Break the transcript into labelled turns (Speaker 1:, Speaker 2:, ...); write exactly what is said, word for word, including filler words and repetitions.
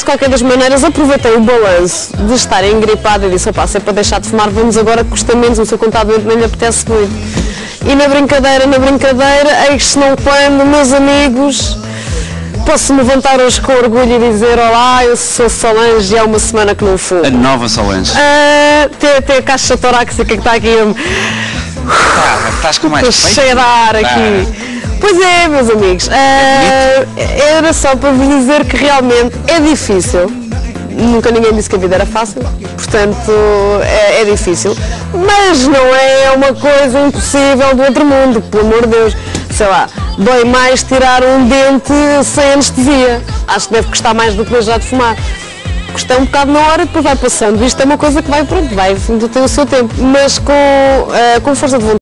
Speaker 1: qualquer das maneiras, aproveitei o balanço de estar engripado e disse, opá, se é para deixar de fumar, vamos agora que custa menos, o seu contadamente nem lhe apetece muito. E na brincadeira, na brincadeira, eis se não quando, meus amigos, posso-me levantar hoje com orgulho e dizer, olá, eu sou Solange e há uma semana que não fumo.
Speaker 2: A nova Solange.
Speaker 1: Uh, tem, tem a caixa torácica que está aqui.
Speaker 2: Ah, estás com mais
Speaker 1: Estou cheia de ar aqui. Ah. Pois é, meus amigos, uh, era só para vos dizer que realmente é difícil, nunca ninguém disse que a vida era fácil, portanto é, é difícil, mas não é uma coisa impossível do outro mundo, pelo amor de Deus, sei lá, dói mais tirar um dente sem anestesia, acho que deve custar mais do que deixar de fumar. Custa um bocado na hora e depois vai passando, isto é uma coisa que vai, pronto, vai, tem o seu tempo, mas com, uh, com força de vontade.